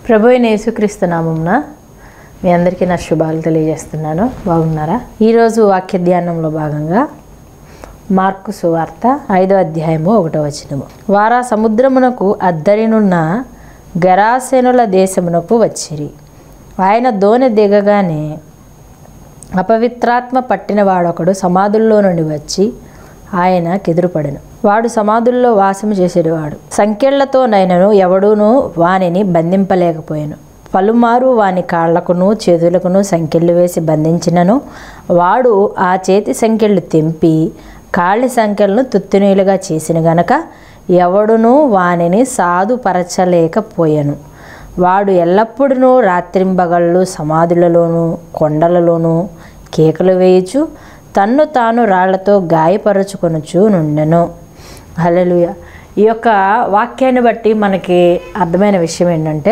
ప్రభు అయిన యేసుక్రీస్తు నామమున మీ అందరికీ నా శుభాలు తెలియజేస్తున్నాను. బాగున్నారా? ఈరోజు వాక్య ధ్యానంలో భాగంగా మార్కు సువార్త 5వ అధ్యాయము 1వ వచనము. వారా సముద్రమునకు అద్దరినున్న గెరాసేనుల దేశమునకు వచ్చిరి. ఆయన దోణి దిగగానే అపవిత్రాత్మ పట్టిన వాడొకడు సమాధుల్లో నుండి వచ్చి ఆయన కెదురుపడెను. వాడు సమాధుల్లో వాసము చేసేవాడు. సంకెళ్లతో నైనను ఎవడూనూ వానిని బంధింపలేకపోయాను. పలుమారు వాని కాళ్లకును చేతులకును సంకెళ్ళు వేసి బంధించినను వాడు ఆ చేతి సంకెళ్ళు తెంపి కాళ్ళ సంకెళ్ళను తుత్తునీలుగా చేసిన గనక ఎవడునూ వానిని సాధుపరచలేకపోయాను. వాడు ఎల్లప్పుడూ రాత్రింబగళ్ళు సమాధులలోనూ కొండలలోనూ కేకలు వేయుచు తన్ను తాను రాళ్లతో గాయపరుచుకొనుచు నుండెను. హల్లెలూయా. ఈ యొక్క వాక్యాన్ని బట్టి మనకి అర్థమైన విషయం ఏంటంటే,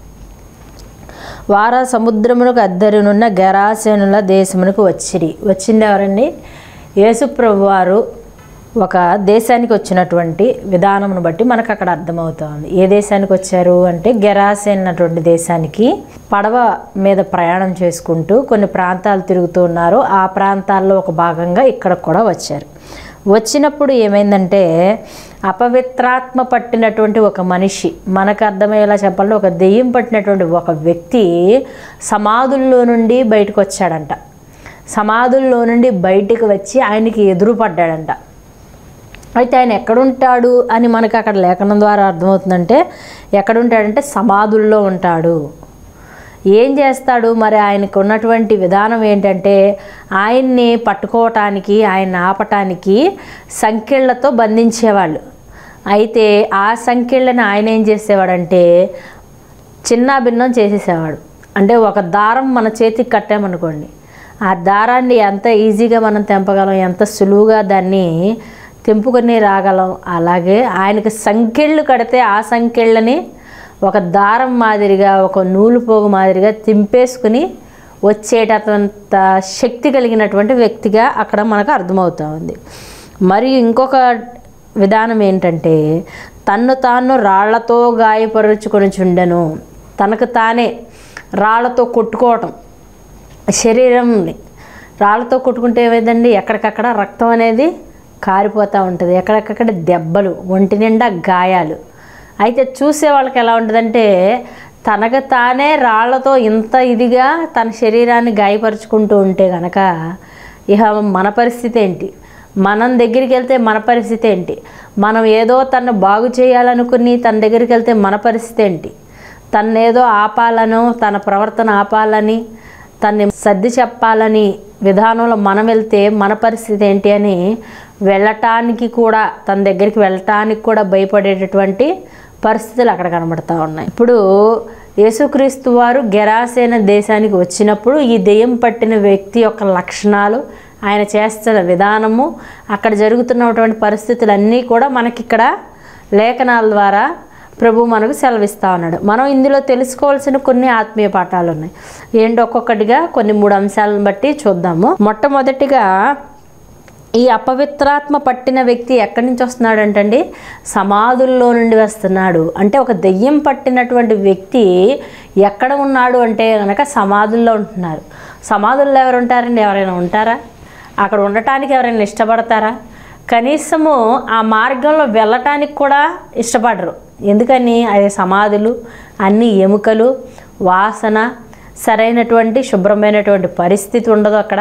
వారా సముద్రమునకు అద్దరినున్న గెరాసేనుల దేశమునకు వచ్చింది ఎవరండి? యేసుప్రభు వారు ఒక దేశానికి వచ్చినటువంటి విధానమును బట్టి మనకు అక్కడ అర్థమవుతుంది. ఏ దేశానికి వచ్చారు అంటే, గెరాసేన్ అన్నటువంటి దేశానికి పడవ మీద ప్రయాణం చేసుకుంటూ కొన్ని ప్రాంతాలు తిరుగుతూ ఉన్నారు. ఆ ప్రాంతాల్లో ఒక భాగంగా ఇక్కడ కూడా వచ్చారు. వచ్చినప్పుడు ఏమైందంటే, అపవిత్రాత్మ పట్టినటువంటి ఒక మనిషి, మనకు అర్థమయ్యేలా చెప్పాలంటే ఒక దెయ్యం పట్టినటువంటి ఒక వ్యక్తి సమాధుల్లో నుండి బయటకు వచ్చాడంట. సమాధుల్లో నుండి బయటికి వచ్చి ఆయనకి ఎదురుపడ్డాడంట. అయితే ఆయన ఎక్కడుంటాడు అని మనకు అక్కడ లేఖనం ద్వారా అర్థమవుతుందంటే, ఎక్కడుంటాడంటే సమాధుల్లో ఉంటాడు. ఏం చేస్తాడు మరి? ఆయనకు ఉన్నటువంటి విధానం ఏంటంటే, ఆయన్ని పట్టుకోవటానికి, ఆయన ఆపటానికి సంకెళ్లతో బంధించేవాళ్ళు. అయితే ఆ సంకెళ్ళని ఆయన ఏం చేసేవాడంటే చిన్న భిన్నం చేసేసేవాడు. అంటే ఒక దారం మన చేతికి కట్టామనుకోండి, ఆ దారాన్ని ఎంత ఈజీగా మనం తెంపగలం, ఎంత సులువుగా దాన్ని తెంపుకొని రాగలం. అలాగే ఆయనకు సంకెళ్ళు కడితే ఆ సంకెళ్ళని ఒక దారం మాదిరిగా, ఒక నూలు పోగు మాదిరిగా తింపేసుకుని వచ్చేటంత శక్తి కలిగినటువంటి వ్యక్తిగా అక్కడ మనకు అర్థమవుతూ ఉంది. మరియు ఇంకొక విధానం ఏంటంటే, తన్ను తాను రాళ్లతో గాయపరుచుకొని చుండెను. తనకు తానే రాళ్లతో కొట్టుకోవటం, శరీరంని రాళ్లతో కొట్టుకుంటే ఏమైందండి, ఎక్కడికక్కడ రక్తం అనేది కారిపోతూ ఉంటుంది, ఎక్కడికక్కడ దెబ్బలు, ఒంటి నిండా గాయాలు. అయితే చూసే వాళ్ళకి ఎలా ఉంటుందంటే, తనకు తానే రాళ్లతో ఇంత ఇదిగా తన శరీరాన్ని గాయపరుచుకుంటూ ఉంటే కనుక ఇక మన పరిస్థితి ఏంటి? మనం దగ్గరికి వెళ్తే మన పరిస్థితి ఏంటి? మనం ఏదో తను బాగు చేయాలనుకుని తన దగ్గరికి వెళ్తే మన పరిస్థితి ఏంటి? తన్నేదో ఆపాలనో, తన ప్రవర్తన ఆపాలని, తన్ని సర్ది చెప్పాలని విధానంలో మనం వెళ్తే మన పరిస్థితి ఏంటి అని వెళ్ళటానికి కూడా, తన దగ్గరికి వెళ్ళటానికి కూడా భయపడేటటువంటి పరిస్థితులు అక్కడ కనబడుతూ ఉన్నాయి. ఇప్పుడు యేసుక్రీస్తు వారు గెరాసేన దేశానికి వచ్చినప్పుడు ఈ దెయ్యం పట్టిన వ్యక్తి యొక్క లక్షణాలు, ఆయన చేస్తున్న విధానము, అక్కడ జరుగుతున్నటువంటి పరిస్థితులన్నీ కూడా మనకిక్కడ లేఖనాల ద్వారా ప్రభు మనకు సెలవిస్తూ ఉన్నాడు. మనం ఇందులో తెలుసుకోవాల్సిన కొన్ని ఆత్మీయ పాఠాలు ఉన్నాయి. ఏంటి ఒక్కొక్కటిగా కొన్ని 3 అంశాలను బట్టి చూద్దాము. మొట్టమొదటిగా, ఈ అపవిత్రాత్మ పట్టిన వ్యక్తి ఎక్కడి నుంచి వస్తున్నాడు అంటండి? సమాధుల్లో నుండి వస్తున్నాడు. అంటే ఒక దెయ్యం పట్టినటువంటి వ్యక్తి ఎక్కడ ఉన్నాడు అంటే కనుక సమాధుల్లో ఉంటున్నారు. సమాధుల్లో ఎవరు ఉంటారండి? ఎవరైనా ఉంటారా? అక్కడ ఉండటానికి ఎవరైనా ఇష్టపడతారా? కనీసము ఆ మార్గంలో వెళ్ళటానికి కూడా ఇష్టపడరు. ఎందుకని? అది సమాధులు, అన్ని ఎముకలు, వాసన, సరైనటువంటి శుభ్రమైనటువంటి పరిస్థితి ఉండదు అక్కడ.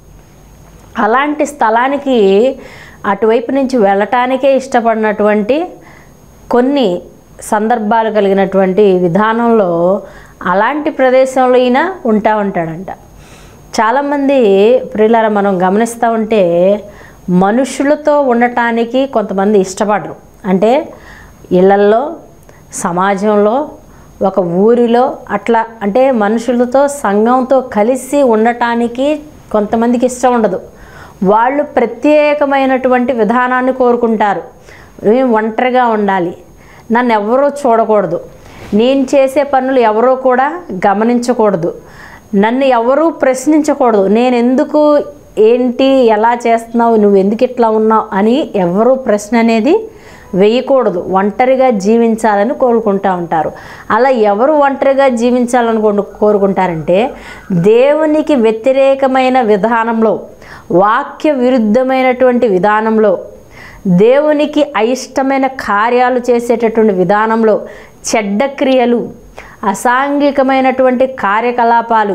అలాంటి స్థలానికి అటువైపు నుంచి వెళ్ళటానికే ఇష్టపడినటువంటి కొన్ని సందర్భాలు కలిగినటువంటి విధానంలో అలాంటి ప్రదేశంలో ఈయన ఉంటాడంట. చాలామంది ప్రియులారా, మనం గమనిస్తూ ఉంటే మనుషులతో ఉండటానికి కొంతమంది ఇష్టపడరు. అంటే ఇళ్లల్లో, సమాజంలో, ఒక ఊరిలో అట్లా, అంటే మనుషులతో, సంఘంతో కలిసి ఉండటానికి కొంతమందికి ఇష్టం ఉండదు. వాళ్ళు ప్రత్యేకమైనటువంటి విధానాన్ని కోరుకుంటారు. నేను ఒంటరిగా ఉండాలి, నన్ను ఎవరూ చూడకూడదు, నేను చేసే పనులు ఎవరూ కూడా గమనించకూడదు, నన్ను ఎవరూ ప్రశ్నించకూడదు, నేను ఎందుకు, ఏంటి, ఎలా చేస్తున్నావు, నువ్వు ఎందుకు ఇట్లా ఉన్నావు అని ఎవరూ ప్రశ్న అనేది వేయకూడదు, ఒంటరిగా జీవించాలని కోరుకుంటూ ఉంటారు. అలా ఎవరు ఒంటరిగా జీవించాలని కోరుకుంటారంటే దేవునికి వ్యతిరేకమైన విధానంలో, వాక్య విరుద్ధమైనటువంటి విధానంలో, దేవునికి అయిష్టమైన కార్యాలు చేసేటటువంటి విధానంలో, చెడ్డ క్రియలు, అసాంఘికమైనటువంటి కార్యకలాపాలు,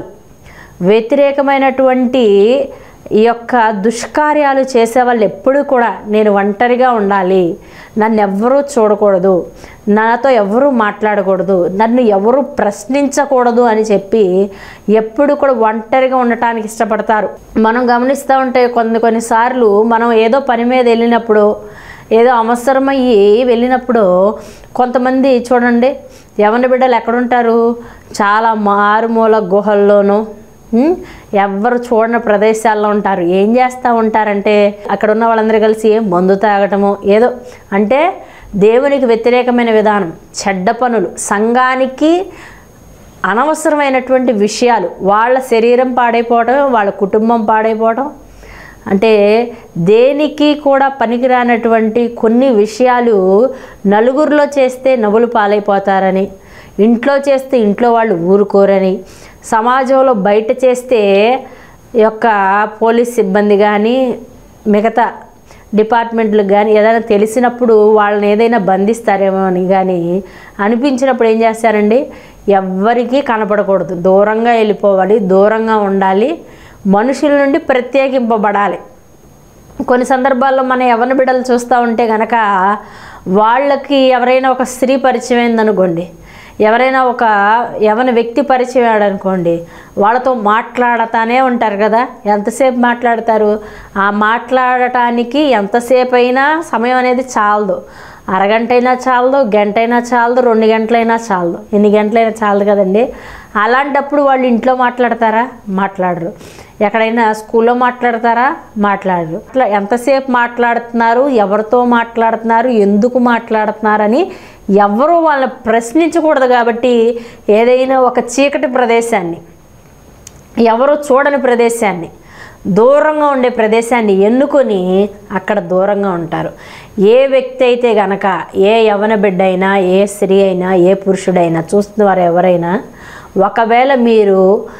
వ్యతిరేకమైనటువంటి ఈ యొక్క దుష్కార్యాలు చేసేవాళ్ళు ఎప్పుడూ కూడా నేను ఒంటరిగా ఉండాలి, నన్ను ఎవ్వరూ చూడకూడదు, నాతో ఎవరూ మాట్లాడకూడదు, నన్ను ఎవరూ ప్రశ్నించకూడదు అని చెప్పి ఎప్పుడు కూడా ఒంటరిగా ఉండటానికి ఇష్టపడతారు. మనం గమనిస్తూ ఉంటే కొన్నిసార్లు మనం ఏదో పని మీద వెళ్ళినప్పుడు, ఏదో అవసరమయ్యి వెళ్ళినప్పుడు కొంతమంది చూడండి, యవ్వన బిడ్డలు ఎక్కడుంటారు, చాలా మారుమూల గుహల్లోనూ ఎవ్వరు చూడని ప్రదేశాల్లో ఉంటారు. ఏం చేస్తూ ఉంటారంటే అక్కడ ఉన్న వాళ్ళందరూ కలిసి మందు తాగటము, ఏదో అంటే దేవునికి వ్యతిరేకమైన విధానం, చెడ్డ పనులు, సంఘానికి అనవసరమైనటువంటి విషయాలు, వాళ్ళ శరీరం పాడైపోవడం, వాళ్ళ కుటుంబం పాడైపోవడం, అంటే దేనికి కూడా పనికిరానటువంటి కొన్ని విషయాలు నలుగురిలో చేస్తే నవ్వులు పాలైపోతారని, ఇంట్లో చేస్తే ఇంట్లో వాళ్ళు ఊరుకోరని, సమాజంలో బయట చేస్తే యొక్క పోలీస్ సిబ్బంది కానీ మిగతా డిపార్ట్మెంట్లకు కానీ ఏదైనా తెలిసినప్పుడు వాళ్ళని ఏదైనా బంధిస్తారేమో అని కానీ అనిపించినప్పుడు ఏం చేస్తారండి, ఎవ్వరికీ కనపడకూడదు, దూరంగా వెళ్ళిపోవాలి, దూరంగా ఉండాలి, మనుషుల నుండి ప్రత్యేకింపబడాలి. కొన్ని సందర్భాల్లో మన యవ్వన బిడ్డలు చూస్తూ ఉంటే కనుక వాళ్ళకి ఎవరైనా ఒక స్త్రీ పరిచయం అయిందనుకోండి, ఎవరైనా ఒక యవ్వన వ్యక్తి పరిచయం అయ్యాడనుకోండి, వాళ్ళతో మాట్లాడతానే ఉంటారు కదా. ఎంతసేపు మాట్లాడతారు, ఆ మాట్లాడటానికి ఎంతసేపు అయినా సమయం అనేది చాలదు. అరగంట అయినా చాలదు, గంట అయినా చాలదు, 2 గంటలైనా చాలదు, ఎన్ని గంటలైనా చాలదు కదండి. అలాంటప్పుడు వాళ్ళు ఇంట్లో మాట్లాడతారా, మాట్లాడరు. ఎక్కడైనా స్కూల్లో మాట్లాడతారా, మాట్లాడరు. అట్లా ఎంతసేపు మాట్లాడుతున్నారు, ఎవరితో మాట్లాడుతున్నారు, ఎందుకు మాట్లాడుతున్నారని ఎవరూ వాళ్ళని ప్రశ్నించకూడదు. కాబట్టి ఏదైనా ఒక చీకటి ప్రదేశాన్ని, ఎవరో చూడని ప్రదేశాన్ని, దూరంగా ఉండే ప్రదేశాన్ని ఎన్నుకొని అక్కడ దూరంగా ఉంటారు. ఏ వ్యక్తి అయితే గనక, ఏ యవ్వన బిడ్డ అయినా, ఏ స్త్రీ అయినా, ఏ పురుషుడైనా, చూస్తున్నవారు ఎవరైనా, ఒకవేళ మీరు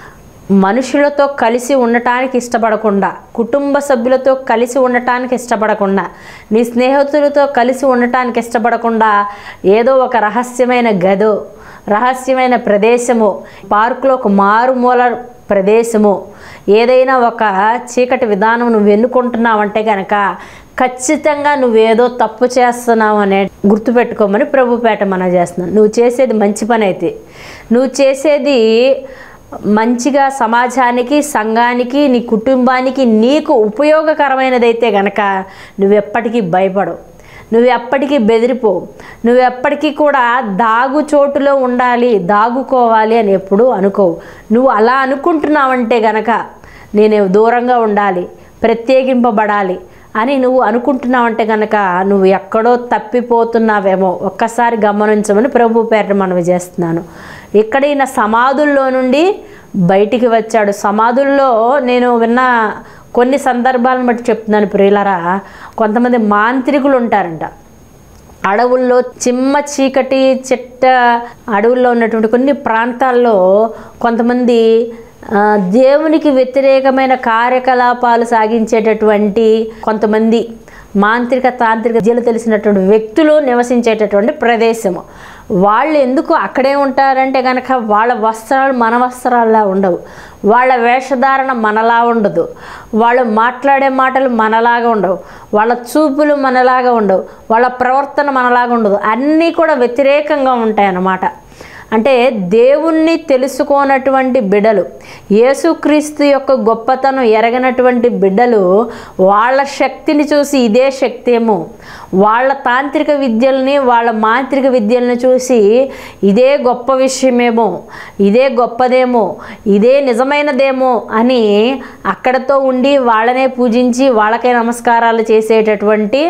మనుషులతో కలిసి ఉండటానికి ఇష్టపడకుండా, కుటుంబ సభ్యులతో కలిసి ఉండటానికి ఇష్టపడకుండా, నీ స్నేహితులతో కలిసి ఉండటానికి ఇష్టపడకుండా ఏదో ఒక రహస్యమైన గదో, రహస్యమైన ప్రదేశము, పార్కులో ఒక మారుమూల ప్రదేశము, ఏదైనా ఒక చీకటి విధానం నువ్వు ఎన్నుకుంటున్నావంటే కనుక ఖచ్చితంగా నువ్వేదో తప్పు చేస్తున్నావు అనే గుర్తుపెట్టుకోమని ప్రభుపేట మనం చేస్తున్నాను. నువ్వు చేసేది మంచి పని అయితే, నువ్వు చేసేది మంచిగా సమాజానికి, సంఘానికి, నీ కుటుంబానికి, నీకు ఉపయోగకరమైనదైతే గనక నువ్వెప్పటికీ భయపడవు, నువ్వెప్పటికీ బెదిరిపోవు, నువ్వెప్పటికీ కూడా దాగుచోటులో ఉండాలి, దాగుకోవాలి అని ఎప్పుడు అనుకోవు. నువ్వు అలా అనుకుంటున్నావంటే గనక నేను దూరంగా ఉండాలి, ప్రత్యేకింపబడాలి అని నువ్వు అనుకుంటున్నావంటే కనుక నువ్వు ఎక్కడో తప్పిపోతున్నావేమో ఒక్కసారి గమనించమని ప్రభు పేరట మనవి చేస్తున్నాను. ఇక్కడ ఈయన సమాధుల్లో నుండి బయటికి వచ్చాడు. సమాధుల్లో నేను విన్న కొన్ని సందర్భాలను బట్టి చెప్తున్నాను ప్రియులరా, కొంతమంది మాంత్రికులు ఉంటారంట. అడవుల్లో చిమ్మ చీకటి చెట్ట అడవుల్లో ఉన్నటువంటి కొన్ని ప్రాంతాల్లో కొంతమంది దేవునికి వ్యతిరేకమైన కార్యకలాపాలు సాగించేటటువంటి కొంతమంది మాంత్రిక తాంత్రిక విద్యలు తెలిసినటువంటి వ్యక్తులు నివసించేటటువంటి ప్రదేశము. వాళ్ళు ఎందుకు అక్కడే ఉంటారంటే కనుక వాళ్ళ వస్త్రాలు మన వస్త్రాల్లా ఉండవు, వాళ్ళ వేషధారణ మనలా ఉండదు, వాళ్ళు మాట్లాడే మాటలు మనలాగా ఉండవు, వాళ్ళ చూపులు మనలాగా ఉండవు, వాళ్ళ ప్రవర్తన మనలాగా ఉండదు, అన్నీ కూడా వ్యతిరేకంగా ఉంటాయన్నమాట. అంటే దేవుణ్ణి తెలుసుకోనటువంటి బిడ్డలు, యేసుక్రీస్తు యొక్క గొప్పతనం ఎరగనటువంటి బిడ్డలు వాళ్ళ శక్తిని చూసి ఇదే శక్తి ఏమో, వాళ్ళ తాంత్రిక విద్యల్ని, వాళ్ళ మాంత్రిక విద్యల్ని చూసి ఇదే గొప్ప విషయమేమో, ఇదే గొప్పదేమో, ఇదే నిజమైనదేమో అని అక్కడతో ఉండి వాళ్ళనే పూజించి వాళ్ళకే నమస్కారాలు చేసేటటువంటి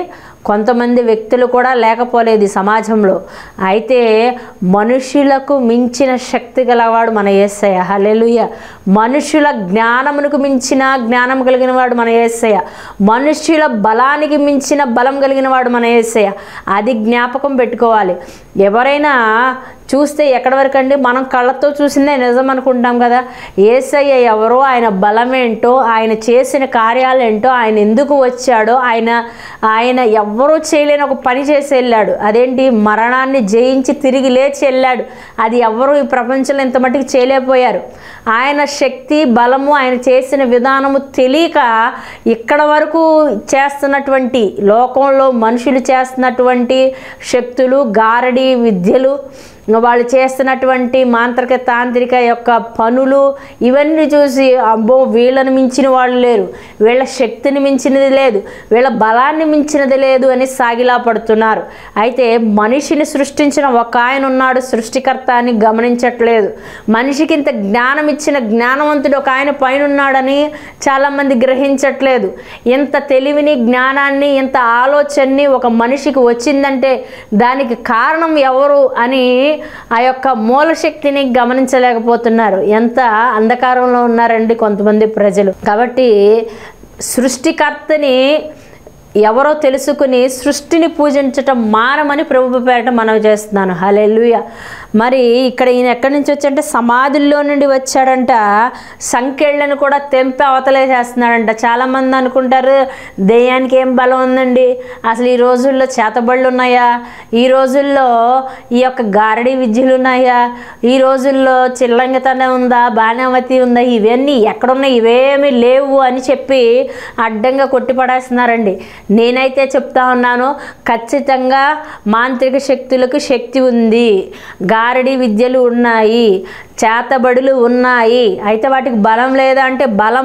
కొంతమంది వ్యక్తులు కూడా లేకపోలేదు ఈ సమాజంలో. అయితే మనుషులకు మించిన శక్తి గలవాడు మన యేసయ్య. హల్లెలూయా. మనుషుల జ్ఞానమునకు మించిన జ్ఞానం కలిగిన వాడు మన యేసయ్య. మనుషుల బలానికి మించిన బలం కలిగిన వాడు మన యేసయ్య. అది జ్ఞాపకం పెట్టుకోవాలి. ఎవరైనా చూస్తే ఎక్కడి వరకు అండి, మనం కళ్ళతో చూసిందే నిజం అనుకుంటాం కదా. యేసయ్య ఎవరో, ఆయన బలమేంటో, ఆయన చేసిన కార్యాలేంటో, ఆయన ఎందుకు వచ్చాడో, ఆయన ఎవ్వరూ చేయలేని ఒక పని చేసి వెళ్ళాడు. అదేంటి, మరణాన్ని జయించి తిరిగి లేచి వెళ్ళాడు. అది ఎవరు ఈ ప్రపంచంలో ఇంత మట్టికి చేయలేకపోయారు. ఆయన శక్తి బలము, ఆయన చేసిన విధానము తెలియక ఇక్కడ వరకు చేస్తున్నటువంటి, లోకంలో మనుషులు చేస్తున్నటువంటి శక్తులు, గారడి విద్యలు, వాళ్ళు చేస్తున్నటువంటి మాంత్రిక తాంత్రిక యొక్క పనులు, ఇవన్నీ చూసి అబ్బో వీళ్ళని మించిన వాళ్ళు లేరు, వీళ్ళ శక్తిని మించినది లేదు, వీళ్ళ బలాన్ని మించినది లేదు అని సాగిలా పడుతున్నారు. అయితే మనిషిని సృష్టించిన ఒక ఆయన ఉన్నాడు, సృష్టికర్త అని గమనించట్లేదు. మనిషికి ఇంత జ్ఞానం ఇచ్చిన జ్ఞానవంతుడు ఒక ఆయన పైన ఉన్నాడని చాలామంది గ్రహించట్లేదు. ఇంత తెలివిని, జ్ఞానాన్ని, ఇంత ఆలోచనని ఒక మనిషికి వచ్చిందంటే దానికి కారణం ఎవరు అని ఆ యొక్క మూలశక్తిని గమనించలేకపోతున్నారు. ఎంత అంధకారంలో ఉన్నారండి కొంతమంది ప్రజలు. కాబట్టి సృష్టికర్తని ఎవరో తెలుసుకుని సృష్టిని పూజించటం మానమని ప్రభు పేరట మనవి చేస్తున్నాను. హల్లెలూయా. మరి ఇక్కడ ఈయన ఎక్కడి నుంచి వచ్చాడంటే సమాధుల్లో నుండి వచ్చాడంట. సంకెళ్ళను కూడా తెంపి అవతలేసేస్తున్నాడంట. చాలామంది అనుకుంటారు దెయ్యానికి ఏం బలం ఉందండి, అసలు ఈ రోజుల్లో చేతబళ్ళు ఉన్నాయా, ఈ రోజుల్లో ఈ యొక్క గారడీ విద్యలు ఉన్నాయా, ఈ రోజుల్లో చిల్లంగితనం ఉందా, బాణావతి ఉందా, ఇవన్నీ ఎక్కడున్నాయి, ఇవేమీ లేవు అని చెప్పి అడ్డంగా కొట్టిపడేస్తున్నారండి. నేనైతే చెప్తా ఉన్నాను, ఖచ్చితంగా మాంత్రిక శక్తులకు శక్తి ఉంది, గారడి విద్యలు ఉన్నాయి, చేతబడులు ఉన్నాయి. అయితే వాటికి బలం లేదా అంటే బలం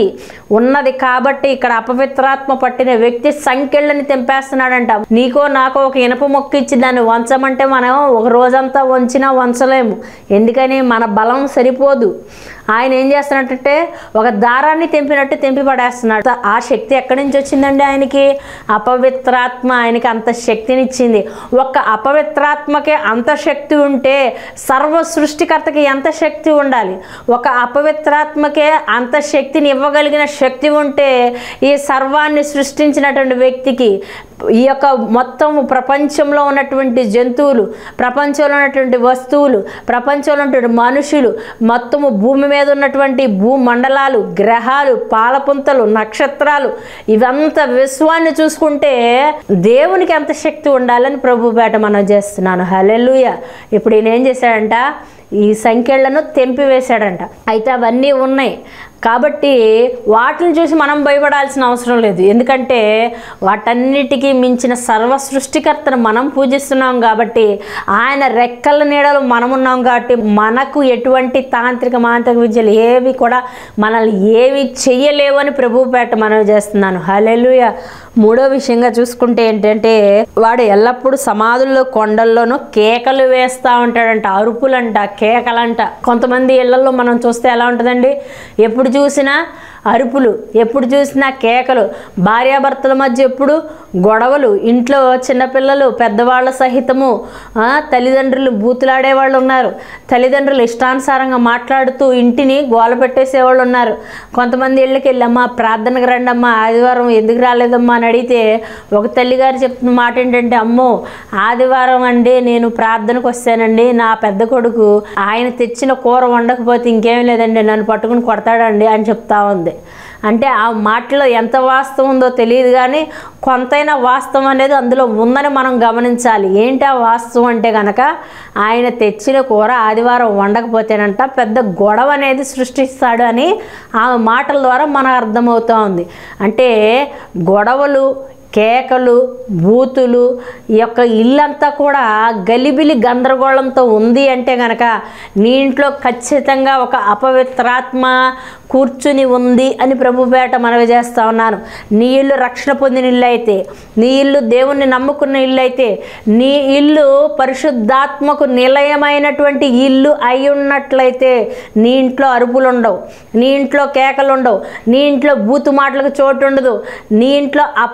ఉన్నది కాబట్టి ఇక్కడ అపవిత్రాత్మ పట్టిన వ్యక్తి సంకెళ్ళని తెంపేస్తున్నాడంట. నీకో నాకో ఒక ఇనప మొక్క ఇచ్చి దాన్ని వంచమంటే మనం ఒక రోజంతా వంచినా వంచలేము, ఎందుకని మన బలం సరిపోదు. ఆయన ఏం చేస్తున్నట్టే ఒక దారాన్ని తెంపినట్టు తెంపి పడేస్తున్నాడు. ఆ శక్తి ఎక్కడి నుంచి వచ్చిందండి ఆయనకి? అపవిత్రాత్మ ఆయనకి అంత శక్తినిచ్చింది. ఒక అపవిత్రాత్మకే అంత శక్తి ఉంటే సర్వ సృష్టికర్తకి ఎంత శక్తి ఉండాలి? ఒక అపవిత్రాత్మకే అంత శక్తిని ఇవ్వగలిగిన శక్తి ఉంటే ఈ సర్వాన్ని సృష్టించినటువంటి వ్యక్తికి, ఈ యొక్క మొత్తం ప్రపంచంలో ఉన్నటువంటి జంతువులు, ప్రపంచంలో ఉన్నటువంటి వస్తువులు, ప్రపంచంలో ఉన్నటువంటి మనుషులు, మొత్తము భూమి మీద ఉన్నటువంటి భూమండలాలు, గ్రహాలు, పాలపుంతలు, నక్షత్రాలు, ఇవంతా విశ్వాన్ని చూసుకుంటే దేవునికి ఎంత శక్తి ఉండాలని ప్రభు పేట మనం చేస్తున్నాను. హల్లెలూయా. ఇప్పుడు ఈయన ఏం చేశాడంట, ఈ సంఖ్యలను తెంపివేశాడంట. అయితే అవన్నీ ఉన్నాయి కాబట్టి వాటిని చూసి మనం భయపడాల్సిన అవసరం లేదు. ఎందుకంటే వాటన్నిటికీ మించిన సర్వ సృష్టికర్తను మనం పూజిస్తున్నాం కాబట్టి, ఆయన రెక్కల నీడలు మనం ఉన్నాం కాబట్టి మనకు ఎటువంటి మాంత్రిక విద్యలు ఏవి కూడా మనల్ని ఏవి చెయ్యలేవు అని ప్రభు పేట మనం చేస్తున్నాను. హల్లెలూయా. మూడో విషయంగా చూసుకుంటే ఏంటంటే, వాడు ఎల్లప్పుడూ సమాధుల్లో, కొండల్లోనూ కేకలు వేస్తూ ఉంటాడంట. అరుపులంట, కేకలంట. కొంతమంది ఇళ్లలో మనం చూస్తే ఎలా ఉంటుందండి, ఎప్పుడు చూసినా అరుపులు, ఎప్పుడు చూసినా కేకలు, భార్యాభర్తల మధ్య ఎప్పుడు గొడవలు, ఇంట్లో చిన్నపిల్లలు, పెద్దవాళ్ళ సహితము, తల్లిదండ్రులు బూతులాడే వాళ్ళు ఉన్నారు, తల్లిదండ్రులు ఇష్టానుసారంగా మాట్లాడుతూ ఇంటిని గోల పెట్టేసేవాళ్ళు ఉన్నారు. కొంతమంది ఇళ్ళకి వెళ్ళమ్మా ప్రార్థనకు రండమ్మా, ఆదివారం ఎందుకు రాలేదమ్మా అని అడిగితే ఒక తల్లిగారు చెప్తున్న మాట ఏంటంటే, అమ్మో ఆదివారం అండి నేను ప్రార్థనకు వస్తానండి, నా పెద్ద కొడుకు ఆయన తెచ్చిన కూర వండకపోతే ఇంకేం లేదండి నన్ను పట్టుకుని కొడతాడండి అని చెప్తా ఉంది. అంటే ఆ మాటలో ఎంత వాస్తవం ఉందో తెలియదు, కానీ కొంతైనా వాస్తవం అనేది అందులో ఉందని మనం గమనించాలి. ఏంటి ఆ వాస్తవం అంటే కనుక, ఆయన తెచ్చిన కూర ఆదివారం వండకపోతేనంట పెద్ద గొడవ అనేది సృష్టిస్తాడు అని ఆ మాటల ద్వారా మనకు అర్థమవుతూ ఉంది. అంటే గొడవలు, కేకలు, బూతులు, ఈ యొక్క ఇల్లంతా కూడా గలిబిలి గందరగోళంతో ఉంది అంటే కనుక నీ ఇంట్లో ఖచ్చితంగా ఒక అపవిత్రాత్మ కూర్చుని ఉంది అని ప్రభుపేట మనవి చేస్తూ ఉన్నాను. నీ ఇల్లు రక్షణ పొందిన ఇల్లు అయితే, నీ ఇల్లు దేవుణ్ణి నమ్ముకున్న ఇల్లు అయితే, నీ ఇల్లు పరిశుద్ధాత్మకు నిలయమైనటువంటి ఇల్లు అయి ఉన్నట్లయితే నీ ఇంట్లో అరుపులు ఉండవు, నీ ఇంట్లో కేకలు ఉండవు, నీ ఇంట్లో బూతు మాటలకు చోటు ఉండదు, నీ ఇంట్లో అపవిత్ర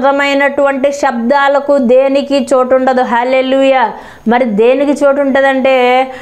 అనవసరమైనటువంటి శబ్దాలకు దేనికి చోటు ఉండదు. హల్లెలూయా. మరి దేనికి చోటు ఉంటుందంటే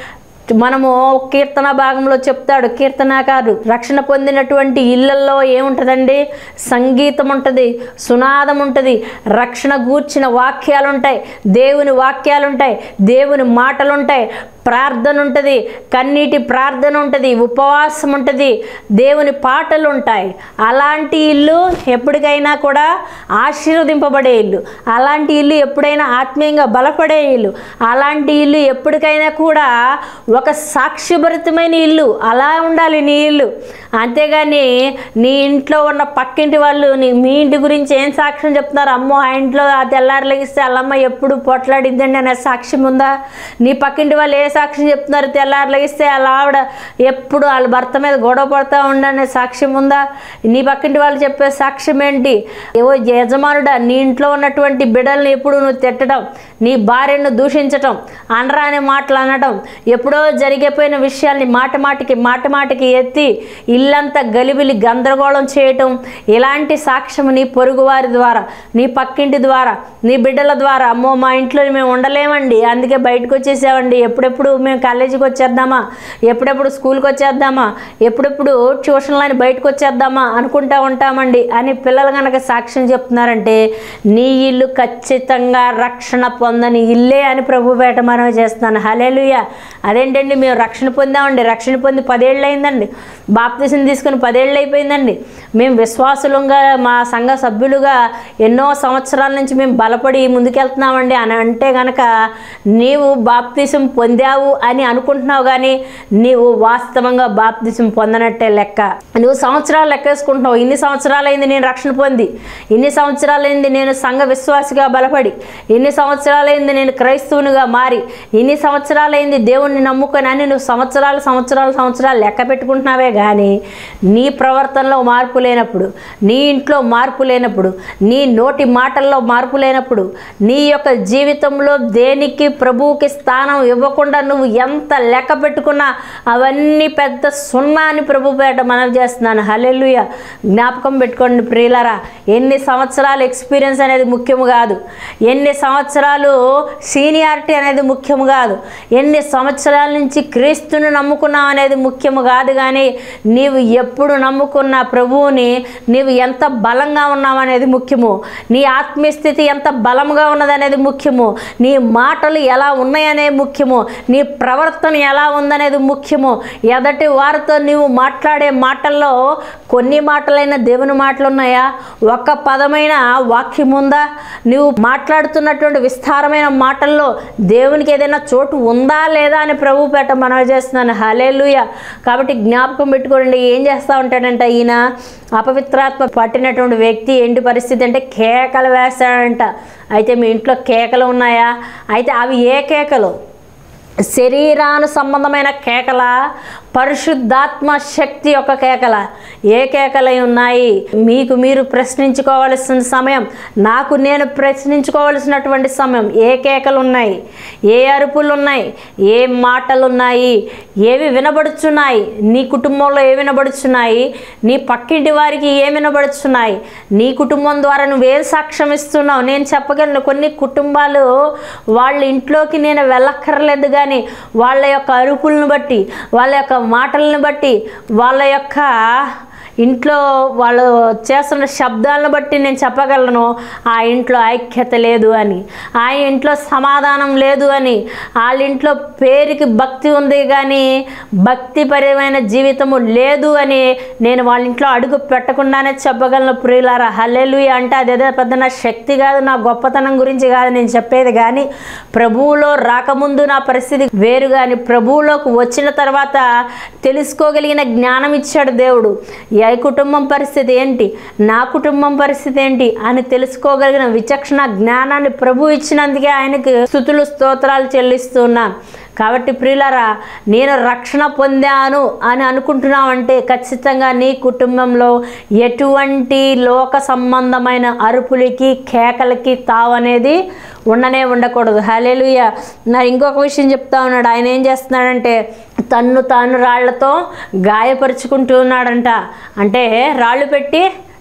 మనము కీర్తన భాగంలో చెప్తాడు కీర్తనాకారుడు, రక్షణ పొందినటువంటి ఇళ్లల్లో ఏముంటుందండి? సంగీతం ఉంటుంది, సునాదం ఉంటుంది, రక్షణ గూర్చిన వాక్యాలు ఉంటాయి, దేవుని వాక్యాలు ఉంటాయి, దేవుని మాటలు ఉంటాయి, ప్రార్థన ఉంటుంది, కన్నీటి ప్రార్థన ఉంటుంది, ఉపవాసం ఉంటుంది, దేవుని పాటలు ఉంటాయి. అలాంటి ఇల్లు ఎప్పటికైనా కూడా ఆశీర్వదింపబడే ఇల్లు, అలాంటి ఇల్లు ఎప్పుడైనా ఆత్మీయంగా బలపడే ఇల్లు, అలాంటి ఇల్లు ఎప్పటికైనా కూడా ఒక సాక్ష్యభరితమైన ఇల్లు. అలా ఉండాలి నీ ఇల్లు. అంతేగాని నీ ఇంట్లో ఉన్న పక్కింటి వాళ్ళు మీ ఇంటి గురించి ఏం సాక్ష్యం చెప్తున్నారు? అమ్మో ఆ ఇంట్లో ఆ తెల్లారి లెగిస్తే వాళ్ళమ్మ ఎప్పుడు పొట్లాడిద్దండి అనే సాక్ష్యం ఉందా? నీ పక్కింటి వాళ్ళు ఏ సాక్ష్యం చెప్తున్నారు? తెల్లారి లెగిస్తే వాళ్ళ ఆవిడ ఎప్పుడు వాళ్ళ భర్త మీద గొడవ పడుతూ ఉండనే సాక్ష్యం ఉందా? నీ పక్కింటి వాళ్ళు చెప్పే సాక్ష్యం ఏంటి? ఏవో యజమానుడా, నీ ఇంట్లో ఉన్నటువంటి బిడ్డల్ని ఎప్పుడు నువ్వు తిట్టడం, నీ భార్యను దూషించటం, అనరాని మాటలు అనడం, ఎప్పుడో జరిగిపోయిన విషయాల్ని మాట మాటికి ఎత్తి ఇల్లంతా గలిబిలి గందరగోళం చేయటం, ఇలాంటి సాక్ష్యం నీ పొరుగు వారి ద్వారా, నీ పక్కింటి ద్వారా, నీ బిడ్డల ద్వారా, అమ్మో మా ఇంట్లో మేము ఉండలేమండి అందుకే బయటకు వచ్చేసామండి, ఎప్పుడెప్పుడు మేము కాలేజీకి వచ్చేద్దామా, ఎప్పుడెప్పుడు స్కూల్కి వచ్చేద్దామా, ఎప్పుడెప్పుడు ట్యూషన్లని బయటకు వచ్చేద్దామా అనుకుంటా ఉంటామండి అని పిల్లలు కనుక సాక్ష్యం చెప్తున్నారంటే నీ ఇల్లు ఖచ్చితంగా రక్షణ పొందని ఇల్లే అని ప్రభుపేట మనవి చేస్తున్నాను. హల్లెలూయా. అదేంటండి మేము రక్షణ పొందామండి, రక్షణ పొంది 10 ఏళ్ళు అయిందండి, బాప్తిసం తీసుకుని 10 ఏళ్ళు అయిపోయిందండి, మేము విశ్వాసులుగా మా సంఘ సభ్యులుగా ఎన్నో సంవత్సరాల నుంచి మేము బలపడి ముందుకెళ్తున్నామండి అని అంటే కనుక నీవు బాప్తిసం పొందావు అని అనుకుంటున్నావు, కానీ నీవు వాస్తవంగా బాప్తిసం పొందనట్టే లెక్క. నువ్వు సంవత్సరాలు లెక్కేసుకుంటున్నావు. ఇన్ని సంవత్సరాలైంది నేను రక్షణ పొంది, ఇన్ని సంవత్సరాలైంది నేను సంఘ విశ్వాసిగా బలపడి, ఇన్ని సంవత్సరాలైంది నేను క్రైస్తవునిగా మారి, ఇన్ని సంవత్సరాలైంది దేవుణ్ణి నమ్ముకొని అని నువ్వు సంవత్సరాలు లెక్క పెట్టుకుంటున్నావే కానీ నీ ప్రవర్తనలో మార్పు లేనప్పుడు, నీ ఇంట్లో మార్పు లేనప్పుడు, నీ నోటి మాటల్లో మార్పు లేనప్పుడు, నీ యొక్క జీవితంలో దేనికి ప్రభువుకి స్థానం ఇవ్వకుండా నువ్వు ఎంత లెక్క పెట్టుకున్నా అవన్నీ పెద్ద సున్నా అని ప్రభుపేట మనవి చేస్తున్నాను. హల్లెలూయా. జ్ఞాపకం పెట్టుకోండి ప్రియులారా, ఎన్ని సంవత్సరాలు ఎక్స్పీరియన్స్ అనేది ముఖ్యము కాదు, ఎన్ని సంవత్సరాలు సీనియారిటీ అనేది ముఖ్యము కాదు, ఎన్ని సంవత్సరాల నుంచి క్రీస్తుని నమ్ముకున్నావు అనేది ముఖ్యము కాదు, కానీ నీవు ఎప్పుడు నమ్ముకున్న ప్రభువుని నీవు ఎంత బలంగా ఉన్నావు అనేది ముఖ్యము, నీ ఆత్మీయ స్థితి ఎంత బలంగా ఉన్నదనేది ముఖ్యము, నీ మాటలు ఎలా ఉన్నాయనే ముఖ్యము, నీ ప్రవర్తన ఎలా ఉందనేది ముఖ్యము. ఎదటి వారితో నీవు మాట్లాడే మాటల్లో కొన్ని మాటలైన దేవుని మాటలు ఉన్నాయా? ఒక్క పదమైన వాక్యం ఉందా? నువ్వు మాట్లాడుతున్నటువంటి విస్తారమైన మాటల్లో దేవునికి ఏదైనా చోటు ఉందా లేదా అని ప్రభుపేట మనవి చేస్తున్నాను. హల్లెలూయా. కాబట్టి జ్ఞాపకం పెట్టుకోండి. ఏం చేస్తూ ఉంటాడంట ఈయన? అపవిత్రాత్మ పట్టినటువంటి వ్యక్తి ఏంటి పరిస్థితి అంటే కేకలు వేస్తాడంట. అయితే మీ ఇంట్లో కేకలు ఉన్నాయా? అయితే అవి ఏ కేకలు? శరీరాను సంబంధమైన కేకల, పరిశుద్ధాత్మ శక్తి యొక్క కేకల? ఏ కేకలై ఉన్నాయి? మీకు మీరు ప్రశ్నించుకోవాల్సిన సమయం, నాకు నేను ప్రశ్నించుకోవాల్సినటువంటి సమయం. ఏ కేకలు ఉన్నాయి? ఏ అరుపులు ఉన్నాయి? ఏ మాటలు ఉన్నాయి? ఏవి వినబడుచున్నాయి? నీ కుటుంబంలో ఏ వినబడుచున్నాయి? నీ పక్కింటి వారికి ఏ వినబడుచున్నాయి? నీ కుటుంబం ద్వారా నువ్వేం సాక్ష్యం ఇస్తున్నావు? నేను చెప్పగలను, కొన్ని కుటుంబాలు వాళ్ళ ఇంట్లోకి నేను వెళ్ళక్కర్లేదు, కానీ వాళ్ళ యొక్క అరుపులను బట్టి, వాళ్ళ యొక్క మాటలను బట్టి, వాళ్ళ యొక్క ఇంట్లో వాళ్ళు చేస్తున్న శబ్దాలను బట్టి నేను చెప్పగలను ఆ ఇంట్లో ఐక్యత లేదు అని, ఆ ఇంట్లో సమాధానం లేదు అని, వాళ్ళ ఇంట్లో పేరుకి భక్తి ఉంది కానీ భక్తిపరమైన జీవితము లేదు అని నేను వాళ్ళ ఇంట్లో అడుగు పెట్టకుండానే చెప్పగలను ప్రియులారా. హల్లెలూయా. అంటే అదేదో పెద్ద నా శక్తి కాదు, నా గొప్పతనం గురించి కాదు నేను చెప్పేది, కానీ ప్రభువులో రాకముందు నా పరిస్థితి వేరు, కానీ ప్రభువులోకి వచ్చిన తర్వాత తెలుసుకోగలిగిన జ్ఞానం ఇచ్చాడు దేవుడు. ఏ కుటుంబం పరిస్థితి ఏంటి, నా కుటుంబం పరిస్థితి ఏంటి అని తెలుసుకోగలిగిన విచక్షణ జ్ఞానాన్ని ప్రభు ఇచ్చినందుకే ఆయనకు స్తుతులు స్తోత్రాలు చెల్లిస్తున్నాను. కాబట్టి ప్రియులారా, నేను రక్షణ పొందాను అని అనుకుంటున్నావంటే ఖచ్చితంగా నీ కుటుంబంలో ఎటువంటి లోక సంబంధమైన అరుపులకి కేకలకి తావనేది ఉండకూడదు. హల్లెలూయా. నా ఇంకొక విషయం చెప్తా ఉన్నాడు. ఆయన ఏం చేస్తున్నాడంటే తన్ను తాను రాళ్లతో గాయపరుచుకుంటూ ఉన్నాడంట. అంటే రాళ్ళు పెట్టి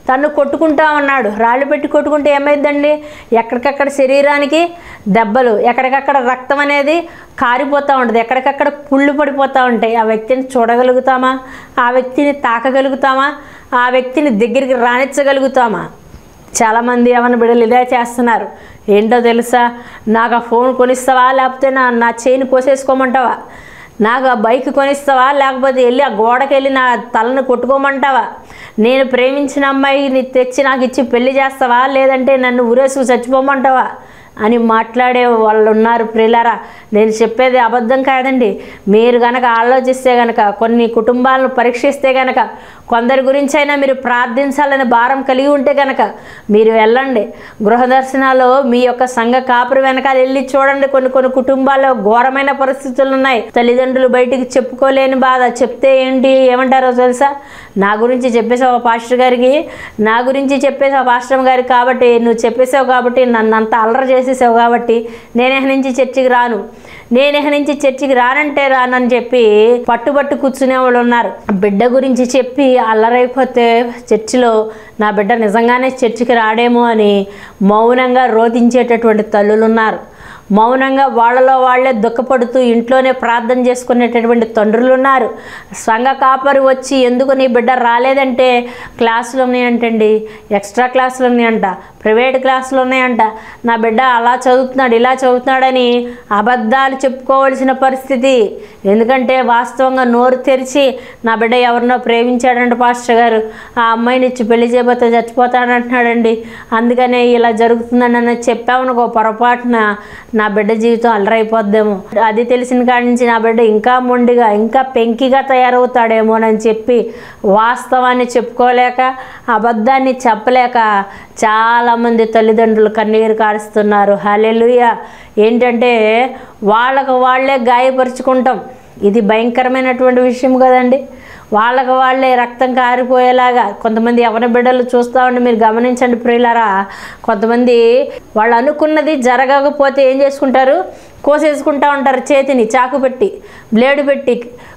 తను కొట్టుకుంటా ఉన్నాడు. రాళ్ళు పెట్టి కొట్టుకుంటే ఏమైందండి? ఎక్కడికక్కడ శరీరానికి దెబ్బలు, ఎక్కడికక్కడ రక్తం అనేది కారిపోతూ ఉంటుంది, ఎక్కడికక్కడ పుళ్ళు పడిపోతూ ఉంటాయి. ఆ వ్యక్తిని చూడగలుగుతామా? ఆ వ్యక్తిని తాకగలుగుతామా? ఆ వ్యక్తిని దగ్గరికి రానిచ్చగలుగుతామా? చాలామంది యవ్వన బిడ్డలు ఇదే చేస్తున్నారు. ఏంటో తెలుసా? నాకు ఆ ఫోన్ కొనిస్తావా, లేకపోతే నా చైన్ కోసేసుకోమంటావా? నాకు ఆ బైక్ కొనిస్తావా, లేకపోతే వెళ్ళి ఆ గోడకి వెళ్ళి నా తలను కొట్టుకోమంటావా? నేను ప్రేమించిన అమ్మాయిని తెచ్చి నాకు ఇచ్చి పెళ్లి చేస్తావా, లేదంటే నన్ను ఊరేసుకు చచ్చిపోమంటావా అని మాట్లాడే వాళ్ళు ఉన్నారు. ప్రియులారా, నేను చెప్పేది అబద్ధం కాదండి. మీరు కనుక ఆలోచిస్తే కనుక, కొన్ని కుటుంబాలను పరీక్షిస్తే కనుక, కొందరి గురించి అయినా మీరు ప్రార్థించాలని భారం కలిగి ఉంటే కనుక మీరు వెళ్ళండి. గృహదర్శనాలు మీ యొక్క సంఘ కాపురి వెనకాల వెళ్ళి చూడండి. కొన్ని కుటుంబాల్లో ఘోరమైన పరిస్థితులు ఉన్నాయి. తల్లిదండ్రులు బయటికి చెప్పుకోలేని బాధ. చెప్తే ఏమంటారో తెలుసా? నా గురించి చెప్పేసావు పాస్టర్ గారికి, నా గురించి చెప్పేసావు పాస్టర్ గారికి, కాబట్టి నువ్వు చెప్పేసావు కాబట్టి నన్ను అంత అల్లరి చేసేసావు కాబట్టి నేనే నుంచి చర్చికి రాను, నేనే నుంచి చర్చికి రానంటే రానని చెప్పి పట్టుబట్టు కూర్చునే వాళ్ళు ఉన్నారు. బిడ్డ గురించి చెప్పి అల్లరైపోతే చర్చిలో నా బిడ్డ నిజంగానే చర్చికి రాడేమో అని మౌనంగా రోధించేటటువంటి తల్లులు ఉన్నారు. మౌనంగా వాళ్ళలో వాళ్ళే దుఃఖపడుతూ ఇంట్లోనే ప్రార్థన చేసుకునేటటువంటి తండ్రులు ఉన్నారు. సంఘ కాపరి వచ్చి ఎందుకు నీ బిడ్డ రాలేదంటే క్లాసులు ఉన్నాయంటండి, ఎక్స్ట్రా క్లాసులు ఉన్నాయంట, ప్రైవేట్ క్లాసులు ఉన్నాయంట, నా బిడ్డ అలా చదువుతున్నాడు ఇలా చదువుతున్నాడని అబద్ధాలు చెప్పుకోవాల్సిన పరిస్థితి. ఎందుకంటే వాస్తవంగా నోరు తెరిచి నా బిడ్డ ఎవరినో ప్రేమించాడంట పాస్టర్ గారు, ఆ అమ్మాయిని ఇచ్చి పెళ్లి చేయబోతే చచ్చిపోతాడంటున్నాడండి, అందుకనే ఇలా జరుగుతుందని అని చెప్పామనుకో, పొరపాటున నా బిడ్డ జీవితం అల్లరైపోద్దేమో, అది తెలిసిన కాడి నుంచి నా బిడ్డ ఇంకా మొండిగా ఇంకా పెంకిగా తయారవుతాడేమోనని చెప్పి వాస్తవాన్ని చెప్పుకోలేక అబద్ధాన్ని చెప్పలేక చాలామంది తల్లిదండ్రులు కన్నీరు కారుస్తున్నారు. హల్లెలూయా. ఏంటంటే వాళ్ళకు వాళ్ళే గాయపరుచుకుంటాం. ఇది భయంకరమైనటువంటి విషయం కదండి. వాళ్ళకు వాళ్ళే రక్తం కారిపోయేలాగా కొంతమంది యవ్వన బిడ్డలు చూస్తూ ఉండి మీరు గమనించండి ప్రియులారా. కొంతమంది వాళ్ళు అనుకున్నది జరగకపోతే ఏం చేసుకుంటారు? కోసేసుకుంటూ ఉంటారు. చేతిని చాకు పెట్టి బ్లేడు పెట్టి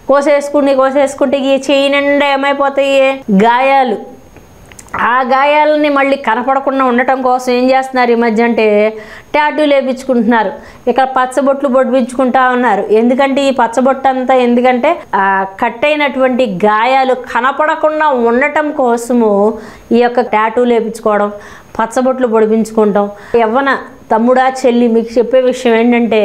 కోసేసుకుంటే ఈ చేయి నిండా ఏమైపోతాయి? గాయాలు. ఆ గాయాలని మళ్ళీ కనపడకుండా ఉండటం కోసం ఏం చేస్తున్నారు ఈ మధ్య అంటే టాటూలు వేయించుకుంటున్నారు. ఇక్కడ పచ్చబొట్లు పొడిపించుకుంటా ఉన్నారు. ఎందుకంటే ఈ పచ్చబొట్టు అంతా ఎందుకంటే కట్ అయినటువంటి గాయాలు కనపడకుండా ఉండటం కోసము ఈ యొక్క టాటూలు వేయించుకోవడం, పచ్చబొట్లు పొడిపించుకుంటాం. యవ్వన తమ్ముడా చెల్లి, మీకు చెప్పే విషయం ఏంటంటే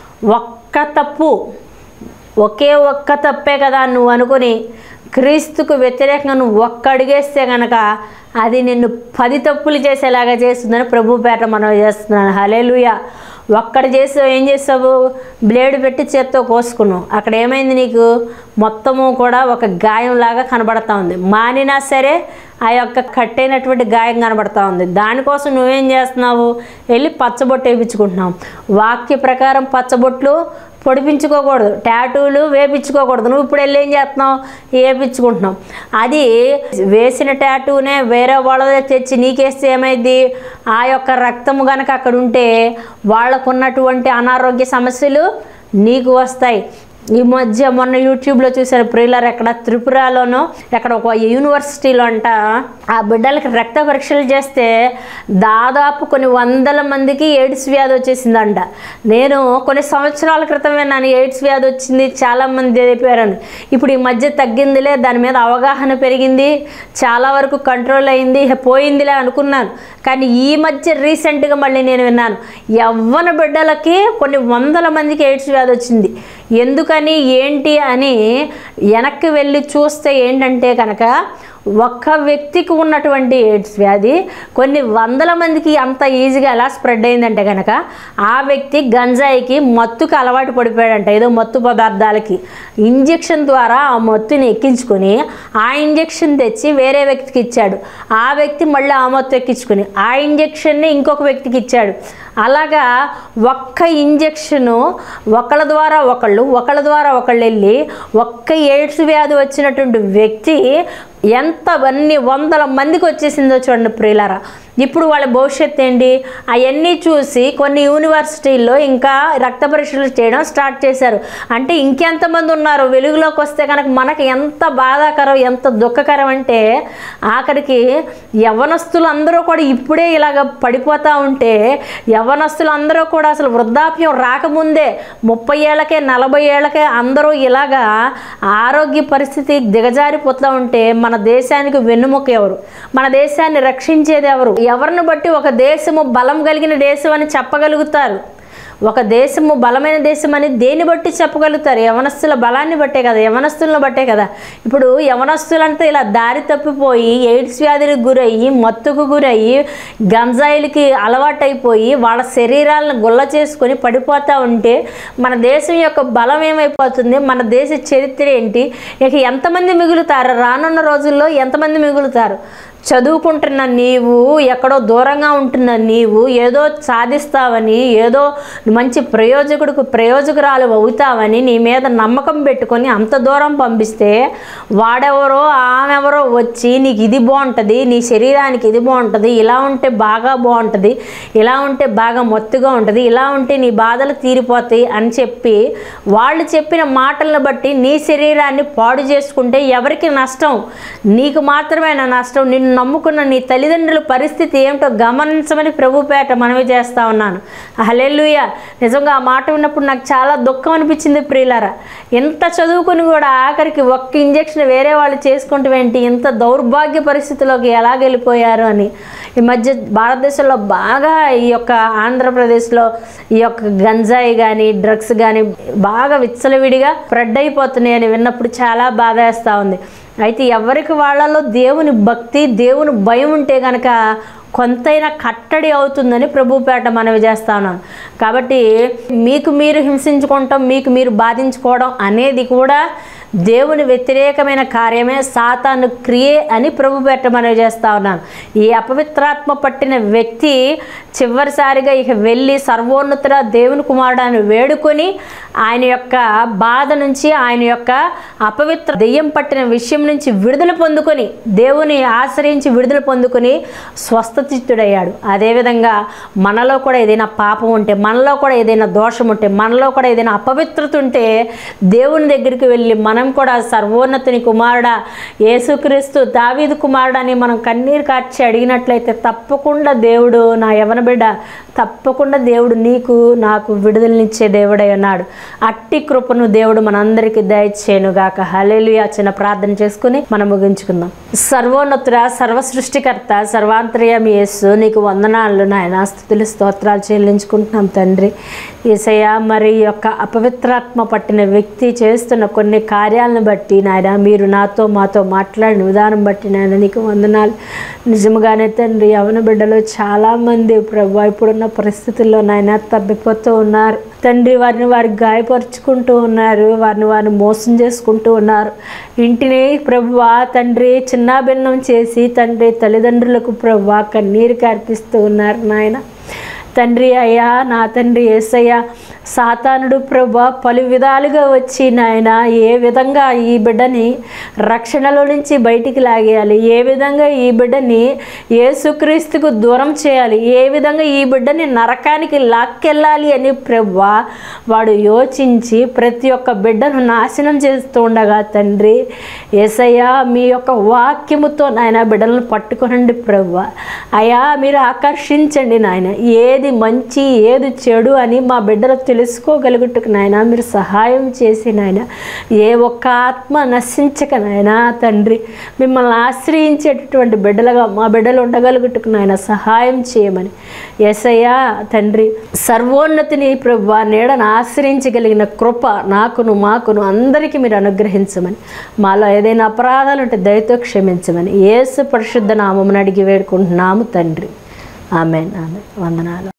ఒకే ఒక్క తప్పే కదా నువ్వు అనుకుని క్రీస్తుకు వ్యతిరేకంగా నువ్వు ఒక్క అడిగేస్తే కనుక అది నిన్ను 10 తప్పులు చేసేలాగా చేస్తుందని ప్రభు పేట మనం చేస్తున్నాను. హల్లెలూయా. ఒక్కడు చేసావు, ఏం చేసావు? బ్లేడ్ పెట్టి చేత్తో కోసుకున్నావు. అక్కడ ఏమైంది? నీకు మొత్తము కూడా ఒక గాయంలాగా కనబడతా ఉంది. మానినా సరే ఆ యొక్క కట్టైనటువంటి గాయం కనబడతా ఉంది. దానికోసం నువ్వేం చేస్తున్నావు? వెళ్ళి పచ్చబొట్టు వేయించుకుంటున్నావు. వాక్య ప్రకారం పచ్చబొట్లు పొడిపించుకోకూడదు, టాటూలు వేపించుకోకూడదు. నువ్వు ఇప్పుడు వెళ్ళి ఏం చేస్తున్నావు? వేపించుకుంటున్నావు. అది వేసిన టాటూనే వేరే వాళ్ళదే తెచ్చి నీకేస్తే ఏమైంది? ఆ యొక్క రక్తము కనుక అక్కడ ఉంటే వాళ్ళకున్నటువంటి అనారోగ్య సమస్యలు నీకు వస్తాయి. ఈ మధ్య మొన్న యూట్యూబ్లో చూశారు ప్రియులారు, ఎక్కడ త్రిపురలోనో ఎక్కడ ఒక యూనివర్సిటీలో అంట ఆ బిడ్డలకి రక్త పరీక్షలు చేస్తే దాదాపు కొన్ని 100 మందికి ఎయిడ్స్ వ్యాధి వచ్చేసిందంట. నేను కొన్ని సంవత్సరాల క్రితమే నన్ను ఎయిడ్స్ వ్యాధి వచ్చింది చాలామంది చెప్పారని. ఇప్పుడు ఈ మధ్య తగ్గిందిలే, దాని మీద అవగాహన పెరిగింది, చాలా వరకు కంట్రోల్ అయింది, పోయిందిలే అనుకున్నాను. కానీ ఈ మధ్య రీసెంట్గా మళ్ళీ నేను విన్నాను యవ్వన బిడ్డలకి కొన్ని 100 మందికి ఎయిడ్స్ వ్యాధి వచ్చింది. ఎందుకని ఏంటి అని వెనక్కి వెళ్ళి చూస్తే ఏంటంటే కనుక ఒక్క వ్యక్తికి ఉన్నటువంటి ఎయిడ్స్ వ్యాధి కొన్ని 100 మందికి అంత ఈజీగా ఎలా స్ప్రెడ్ అయిందంటే కనుక ఆ వ్యక్తి గంజాయికి మత్తుకు అలవాటు పడిపోయాడంట. ఏదో మత్తు పదార్థాలకి ఇంజెక్షన్ ద్వారా ఆ మత్తుని ఎక్కించుకొని ఆ ఇంజెక్షన్ తెచ్చి వేరే వ్యక్తికి ఇచ్చాడు. ఆ వ్యక్తి మళ్ళీ ఆ మత్తు ఎక్కించుకొని ఆ ఇంజెక్షన్ని ఇంకొక వ్యక్తికి ఇచ్చాడు. అలాగా ఒక్క ఇంజెక్షను ఒకళ్ళ ద్వారా ఒకళ్ళు వెళ్ళి ఒక్క ఎయిడ్స్ వ్యాధి వచ్చినటువంటి వ్యక్తి అన్ని 100 మందికి వచ్చేసిందో చూడండి ప్రియులారా. ఇప్పుడు వాళ్ళ భవిష్యత్తు ఏంటి? అవన్నీ చూసి కొన్ని యూనివర్సిటీల్లో ఇంకా రక్త పరీక్షలు చేయడం స్టార్ట్ చేశారు. అంటే ఇంకెంతమంది ఉన్నారు వెలుగులోకి వస్తే కనుక మనకి ఎంత బాధాకరం, ఎంత దుఃఖకరం అంటే ఆఖరికి యవ్వనస్తులు అందరూ కూడా ఇప్పుడే ఇలాగ పడిపోతూ ఉంటే, యవ్వనస్తులు అందరూ కూడా అసలు వృద్ధాప్యం రాకముందే 30 ఏళ్ళకే 40 ఏళ్ళకే అందరూ ఇలాగా ఆరోగ్య పరిస్థితి దిగజారిపోతూ ఉంటే మన దేశానికి వెన్నుముక ఎవరు? మన దేశాన్ని రక్షించేది ఎవరు? ఎవరిని బట్టి ఒక దేశము బలం కలిగిన దేశం అని చెప్పగలుగుతారు? ఒక దేశము బలమైన దేశం అని దేన్ని బట్టి చెప్పగలుగుతారు? యవనస్తుల బలాన్ని బట్టే కదా, యవనస్తులను బట్టే కదా. ఇప్పుడు యవనస్తులంతా ఇలా దారి తప్పిపోయి ఎయిడ్స్ వ్యాధికి గురయ్యి, మత్తుకు గురయ్యి, గంజాయిలకి అలవాటైపోయి వాళ్ళ శరీరాలను గుల్ల చేసుకొని పడిపోతూ ఉంటే మన దేశం యొక్క బలం ఏమైపోతుంది? మన దేశ చరిత్ర ఏంటి? ఇక ఎంతమంది మిగులుతారు? రానున్న రోజుల్లో ఎంతమంది మిగులుతారు? చదువుకుంటున్న నీవు, ఎక్కడో దూరంగా ఉంటున్న నీవు ఏదో సాధిస్తావని, ఏదో మంచి ప్రయోజకురాలు అవుతావని నీ మీద నమ్మకం పెట్టుకొని అంత దూరం పంపిస్తే వాడెవరో ఆమెవరో వచ్చి నీకు ఇది బాగుంటుంది, నీ శరీరానికి ఇది బాగుంటుంది, ఇలా ఉంటే బాగా బాగుంటుంది, ఇలా ఉంటే బాగా మత్తుగా ఉంటుంది, ఇలా ఉంటే నీ బాధలు తీరిపోతాయి అని చెప్పి వాళ్ళు చెప్పిన మాటలను బట్టి నీ శరీరాన్ని పాడు చేసుకుంటే ఎవరికి నష్టం? నీకు మాత్రమేనా నష్టం? నిన్ను నమ్ముకున్న నీ తల్లిదండ్రుల పరిస్థితి ఏమిటో గమనించమని ప్రభుపేట మనవి చేస్తా ఉన్నాను. హల్లెలూయా. నిజంగా ఆ మాట విన్నప్పుడు నాకు చాలా దుఃఖం అనిపించింది ప్రియులారా. ఎంత చదువుకుని కూడా ఆఖరికి ఒక్క ఇంజెక్షన్ వేరే వాళ్ళు చేసుకుంటూ ఏంటి, ఇంత దౌర్భాగ్య పరిస్థితిలోకి ఎలా వెళ్ళిపోయారు అని. ఈ మధ్య భారతదేశంలో బాగా ఈ యొక్క ఆంధ్రప్రదేశ్లో ఈ యొక్క గంజాయి కానీ డ్రగ్స్ కానీ బాగా విచ్చలవిడిగా స్ప్రెడ్ అయిపోతున్నాయి అని విన్నప్పుడు చాలా బాధ వేస్తూ ఉంది. అయితే ఎవరికి వాళ్ళలో దేవుని భక్తి, దేవుని భయం ఉంటే కనుక కొంతైనా కట్టడి అవుతుందని ప్రభుపేట మనవి చేస్తా ఉన్నాను. కాబట్టి మీకు మీరు హింసించుకోవటం, మీకు మీరు బాధించుకోవడం అనేది కూడా దేవుని వ్యతిరేకమైన కార్యమే, సాతాను క్రియే అని ప్రభుపేట మనవి చేస్తా ఉన్నాను. ఈ అపవిత్రాత్మ పట్టిన వ్యక్తి చివరిసారిగా ఇక వెళ్ళి సర్వోన్నతుడ దేవుని కుమారుడాన్ని వేడుకొని ఆయన యొక్క బాధ నుంచి, ఆయన యొక్క అపవిత్ర దెయ్యం పట్టిన విషయం నుంచి విడుదల పొందుకొని, దేవుని ఆశ్రయించి విడుదల పొందుకొని స్వస్థచిత్తుడయ్యాడు. అదేవిధంగా మనలో కూడా ఏదైనా పాపం ఉంటే, మనలో కూడా ఏదైనా దోషం ఉంటే, మనలో కూడా ఏదైనా అపవిత్రత ఉంటే దేవుని దగ్గరికి వెళ్ళి మనం కూడా సర్వోన్నతుని కుమారుడా, యేసుక్రీస్తు దావీదు కుమారుడా అని మనం కన్నీరు కార్చి అడిగినట్లయితే తప్పకుండా దేవుడు, నా యవన బిడ్డ, తప్పకుండా దేవుడు నీకు నాకు విడుదలనిచ్చే దేవుడై ఉన్నాడు. అట్టి కృపను దేవుడు మనందరికీ దయచేయునుగాక. హల్లెలూయా. చిన్న ప్రార్థన చేసుకుని మనం ముగించుకుందాం. సర్వోన్నతుడ, సర్వ సృష్టికర్త, సర్వాంతర్యామి యేసు, నీకు వందనాలు నాయన, స్తుతులు స్తోత్రాలు చెల్లించుకుంటున్నాం తండ్రి. యేసయ్యా, మరి యొక్క అపవిత్రాత్మ పట్టిన వ్యక్తి చేస్తున్న కొన్ని కార్యాలను బట్టి నాయన, మీరు నాతో మాతో మాట్లాడిన విధానం బట్టి నాయన నీకు వందనాలు. నిజంగానే తండ్రి, యవన బిడ్డలు చాలామంది ప్రభు ఇప్పుడున్న పరిస్థితుల్లో నాయన తప్పిపోతూ ఉన్నారు తండ్రి. వారు గాయపరుచుకుంటూ ఉన్నారు, వారిని మోసం చేసుకుంటూ ఉన్నారు. ఇంటిని ప్రభువా తండ్రి చిన్నాభిన్నం చేసి తండ్రి తల్లిదండ్రులకు ప్రభువా కన్నీరు కార్పిస్తూ ఉన్నారు నాయన. తండ్రి అయ్యా, నా తండ్రి యేసయ్య, సాతానుడు ప్రభా పలు విధాలుగా వచ్చి నాయన ఏ విధంగా ఈ బిడ్డని రక్షణలో నుంచి బయటికి లాగేయాలి, ఏ విధంగా ఈ బిడ్డని యేసుక్రీస్తుకు దూరం చేయాలి, ఏ విధంగా ఈ బిడ్డని నరకానికి లాక్కెళ్ళాలి అని ప్రభువా వాడు యోచించి ప్రతి ఒక్క బిడ్డను నాశనం చేస్తూ ఉండగా తండ్రి యేసయ్య, మీ యొక్క వాక్యముతో నాయన బిడ్డలను పట్టుకోనండి ప్రభువా. అయ్యా, మీరు ఆకర్షించండి నాయన, ఏది మంచి ఏది చెడు అని మా బిడ్డలు తెలుసుకోగలుగుటకు నాయన మీరు సహాయం చేసి నాయన, ఏ ఒక్క ఆత్మ నశించక నాయన తండ్రి మిమ్మల్ని ఆశ్రయించేటటువంటి బిడ్డలుగా మా బిడ్డలు ఉండగలుగుటకు నాయన సహాయం చేయమని యేసయ్యా తండ్రి, సర్వోన్నతిని ప్రభువా నీడను ఆశ్రయించగలిగిన కృప నాకును మాకును అందరికీ మీరు అనుగ్రహించమని, మాలో ఏదైనా అపరాధాలు ఉంటే దయతో క్షమించమని యేసు పరిశుద్ధ నామమున అడిగి వేడుకుంటున్నాము తండ్రి. ఆమేన్. ఆమేన్. వందనాలు.